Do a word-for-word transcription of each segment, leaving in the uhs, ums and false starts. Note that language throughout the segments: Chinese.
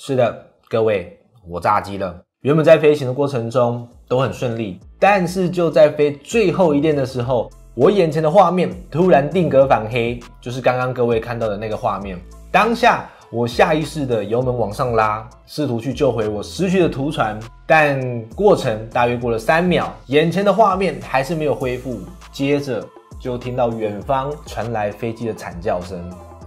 是的，各位，我炸机了。原本在飞行的过程中都很顺利，但是就在飞最后一练的时候，我眼前的画面突然定格反黑，就是刚刚各位看到的那个画面。当下我下意识的油门往上拉，试图去救回我失去的图传，但过程大约过了三秒，眼前的画面还是没有恢复，接着就听到远方传来飞机的惨叫声。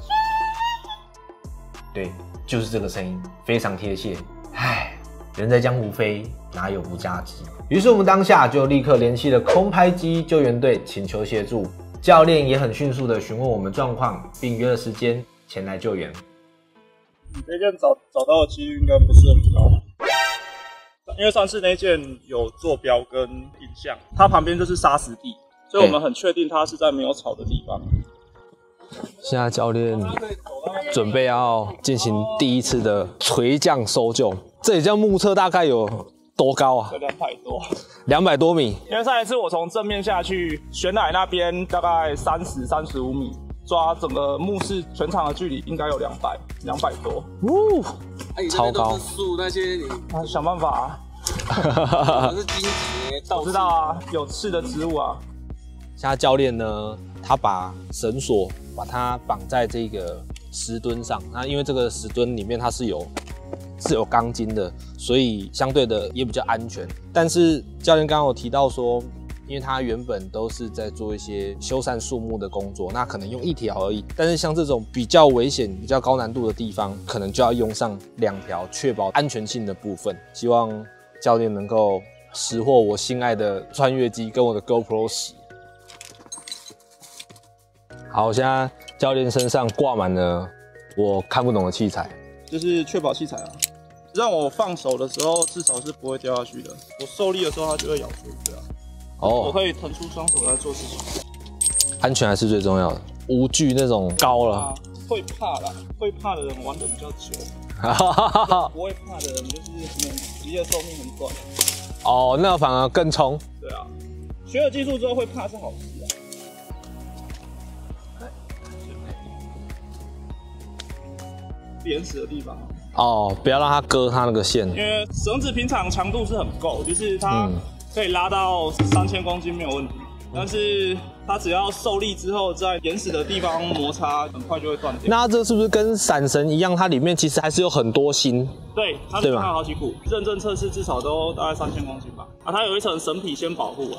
对，就是这个声音，非常贴切。唉，人在江湖飞，哪有不炸机？于是我们当下就立刻联系了空拍机救援队，请求协助。教练也很迅速的询问我们状况，并约了时间前来救援。 你这件找找到的几率应该不是很高，因为上次那件有坐标跟影像，它旁边就是沙石地，所以我们很确定它是在没有草的地方。 现在教练准备要进行第一次的垂降搜救，这里这样目测大概有多高啊？ 两百多， 两百多米。 因为上一次我从正面下去，悬崖那边大概三十、三十五米，抓整个目视全场的距离应该有两百、两百多。 呜、哦，超高。 树那些你啊，想办法啊。 是荆棘， 我知道啊，有刺的植物啊。 现在教练呢，他把绳索把它绑在这个石墩上，那因为这个石墩里面它是有是有钢筋的，所以相对的也比较安全。但是教练刚刚有提到说，因为他原本都是在做一些修缮树木的工作，那可能用一条而已。但是像这种比较危险、比较高难度的地方，可能就要用上两条，确保安全性的部分。希望教练能够拾获我心爱的穿越机跟我的 GoPro 十。好，现在教练身上挂满了我看不懂的器材， 就是确保器材啊，让我放手的时候至少是不会掉下去的。我受力的时候它就会咬出去啊。哦，我可以腾出双手来做事情。 安全还是最重要的，无惧那种高了。啊、 会怕啦，会怕的人玩的比较久。不会怕的人就是职业寿命很短。 哦，那反而更冲。 对啊，学了技术之后会怕是好事啊。扁死的地方哦，不要让它割它那个线， 因为绳子平常强度是很够，就是它可以拉到三千公斤没有问题，嗯、但是它只要受力之后，在扁死的地方摩擦，很快就会断掉。 那这是不是跟闪绳一样？它里面其实还是有很多芯？ 对，它里面还有好几股，认证测试至少都大概三千公斤吧。啊，它有一层绳皮先保护啊。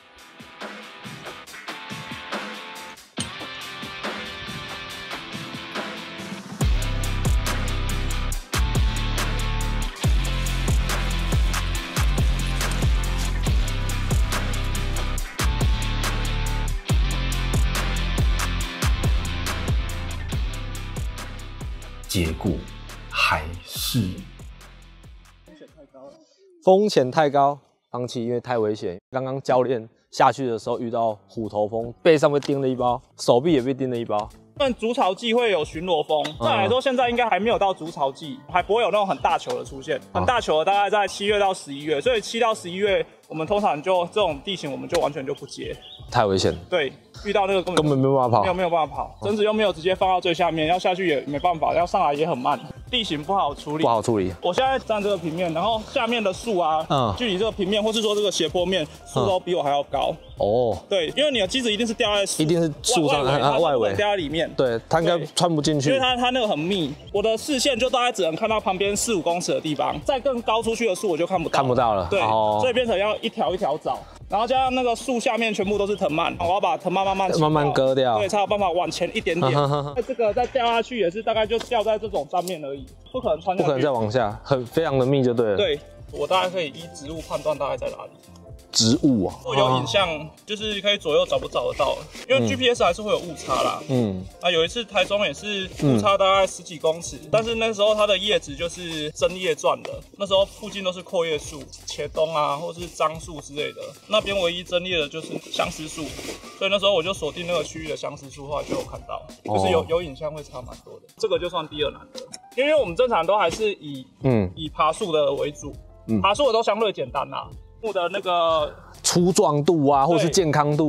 结果还是风险太高了， 风险太高，放弃，因为太危险。刚刚教练下去的时候遇到虎头蜂，背上被叮了一包，手臂也被叮了一包。 但筑巢季会有巡逻风，再来说现在应该还没有到筑巢季，还不会有那种很大球的出现。很大球的大概在七月到十一月，所以七到十一月我们通常就这种地形我们就完全就不接， 太危险。 对，遇到那个根本根本没有办法跑， 没有没有办法跑，绳子又没有直接放到最下面，要下去也没办法，要上来也很慢，地形不好处理， 不好处理。 我现在站这个平面，然后下面的树啊，嗯，距离这个平面或是说这个斜坡面，树都比我还要高。哦，对，因为你的机子一定是掉在树， 一定是树上它外围掉在里面， 对，它应该穿不进去， 因为它它那个很密，我的视线就大概只能看到旁边四五公尺的地方，再更高出去的树我就看不到， 看不到了。 对，哦、所以变成要一条一条找。然后加上那个树下面全部都是藤蔓，我要把藤蔓慢慢慢慢割掉， 对，才有办法往前一点点。那这个再掉下去也是大概就掉在这种上面而已，不可能穿下去， 不可能再往下，很非常的密就对了。 对，我大概可以依植物判断大概在哪里。 植物啊， 如果有影像，就是可以左右找不找得到，因为 G P S 还是会有误差啦。嗯，啊，有一次台中也是误差大概十几公尺，嗯、但是那时候它的叶子就是针叶状的，那时候附近都是阔叶树、茄冬啊，或是樟树之类的，那边唯一针叶的就是相思树，所以那时候我就锁定那个区域的相思树，后来就有看到，就是有有影像会差蛮多的，这个就算第二难的，因为我们正常都还是以嗯以爬树的为主，嗯、爬树的都相对简单啦。木的那个粗壮度啊，或是健康度，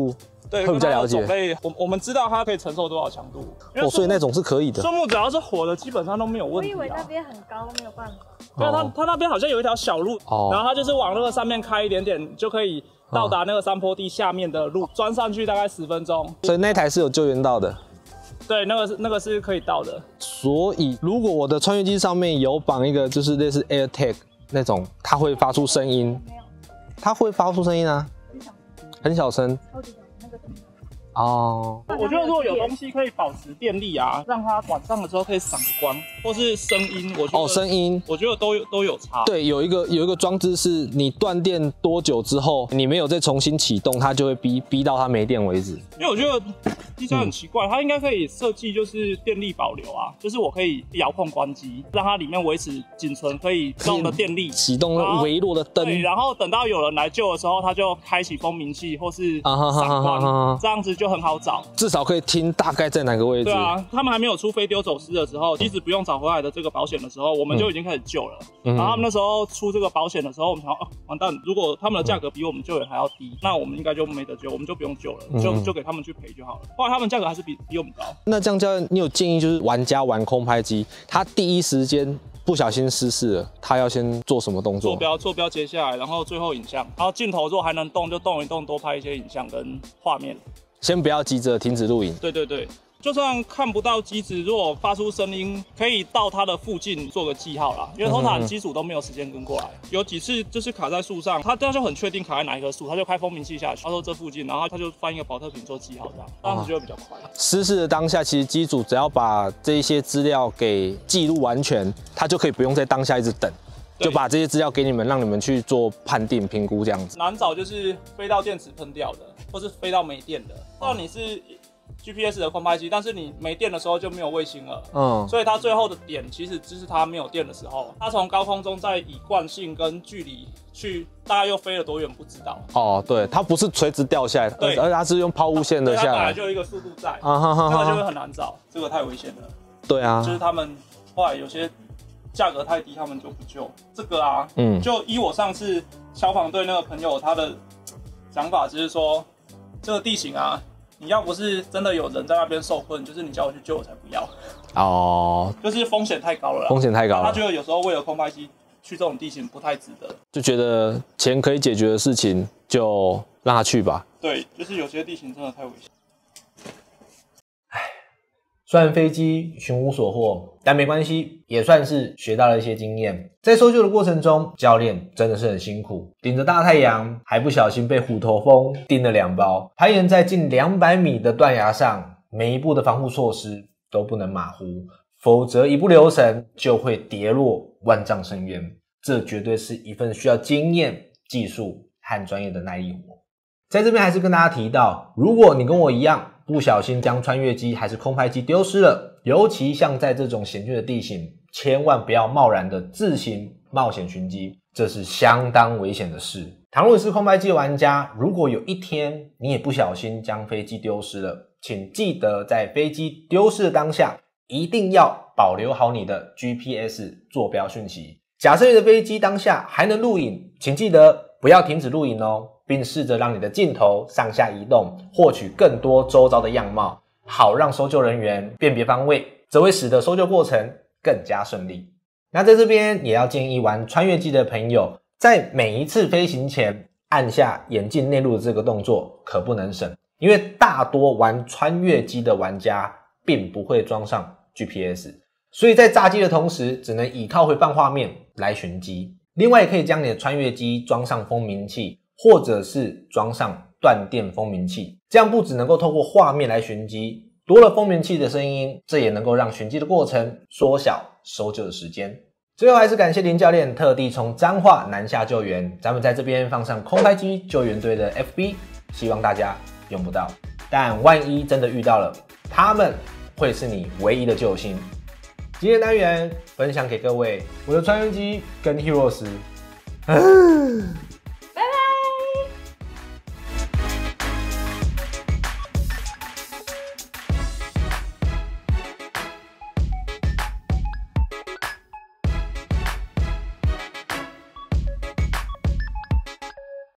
对， 会比较了解。 种类，我我们知道它可以承受多少强度。 哦，所以那种是可以的。 树木只要是活的，基本上都没有问题、啊。 我以为那边很高，没有办法。 对啊，它它那边好像有一条小路，哦、然后它就是往那个上面开一点点，就可以到达那个山坡地下面的路，钻上去大概十分钟。 所以那台是有救援到的。 对，那个是那个是可以到的。 所以如果我的穿越机上面有绑一个就是类似 AirTag 那种，它会发出声音。没有。它会发出声音啊。很小声。超级小，那个哦。 我觉得如果有东西可以保持电力啊，让它晚上的时候可以闪光，或是声音，我觉得哦，声音， 我觉得都有都有差。 对，有一个有一个装置是你断电多久之后，你没有再重新启动，它就会逼逼到它没电为止。 因为我觉得机车很奇怪，它应该可以设计就是电力保留啊，就是我可以遥控关机，让它里面维持仅存可以用的电力， 启动微弱的灯。 对，然后等到有人来救的时候，它就开启风鸣器或是闪光，这样子就很好找。 至少可以听大概在哪个位置。 对啊，他们还没有出飞丢走失的时候，机子不用找回来的这个保险的时候，我们就已经开始救了。嗯、然后他们那时候出这个保险的时候，我们想，哦，完蛋，如果他们的价格比我们救援还要低，那我们应该就没得救，我们就不用救了，就就给他们去赔就好了。后来他们价格还是比比我们高。 那这样教练，你有建议就是玩家玩空拍机，他第一时间不小心失事了，他要先做什么动作？ 坐标，坐标接下来，然后最后影像，然后镜头如果还能动就动一动，多拍一些影像跟画面。 先不要急着停止录影。 对对对，就算看不到机子，如果发出声音，可以到它的附近做个记号啦。因为通常机组都没有时间跟过来。有几次就是卡在树上，他他就很确定卡在哪一棵树，他就开风鸣器下去，他说这附近，然后他就翻一个保特瓶做记号，这样这样子就会比较快。 失事的当下，其实机组只要把这一些资料给记录完全，他就可以不用在当下一直等。就把这些资料给你们，让你们去做判定、评估这样子。 难找就是飞到电池喷掉的，或是飞到没电的。那你是 G P S 的空拍机，但是你没电的时候就没有卫星了。嗯，所以它最后的点其实就是它没有电的时候，它从高空中再以惯性跟距离去，大概又飞了多远不知道。 哦，对，它不是垂直掉下来，而而它是用抛物线的下来。 它本来就有一个速度在，啊哈哈，那个就会很难找，这个太危险了。 对啊， 就是他们后来有些。价格太低，他们就不救这个啊。嗯，就依我上次消防队那个朋友他的想法，就是说这个地形啊，你要不是真的有人在那边受困，就是你叫我去救我才不要。哦，就是风险太高了啦， 风险太高了。 他觉得有时候为了空拍机去这种地形不太值得， 就觉得钱可以解决的事情就让他去吧。 对，就是有些地形真的太危险。 虽然飞机寻无所获，但没关系，也算是学到了一些经验。在搜救的过程中，教练真的是很辛苦，顶着大太阳，还不小心被虎头蜂叮了两包，攀岩在近两百米的断崖上，每一步的防护措施都不能马虎，否则一不留神就会跌落万丈深渊。这绝对是一份需要经验、技术和专业的耐力活。在这边还是跟大家提到，如果你跟我一样不小心将穿越机还是空拍机丢失了，尤其像在这种险峻的地形，千万不要贸然的自行冒险寻机，这是相当危险的事。倘若你是空拍机的玩家，如果有一天你也不小心将飞机丢失了，请记得在飞机丢失的当下，一定要保留好你的 G P S 坐标讯息。假设你的飞机当下还能录影，请记得不要停止录影哦，并试着让你的镜头上下移动，获取更多周遭的样貌，好让搜救人员辨别方位，则会使得搜救过程更加顺利。那在这边也要建议玩穿越机的朋友，在每一次飞行前按下眼镜内录的这个动作可不能省，因为大多玩穿越机的玩家并不会装上 G P S， 所以在炸机的同时只能依靠回放画面来寻机。另外也可以将你的穿越机装上风鸣器，或者是装上断电风鸣器，这样不只能够透过画面来寻机，多了风鸣器的声音，这也能够让寻机的过程缩小搜救的时间。最后还是感谢林教练特地从彰化南下救援，咱们在这边放上空拍机救援队的 F B， 希望大家用不到，但万一真的遇到了，他们会是你唯一的救星。今天单元分享给各位我的穿越机跟 Heroes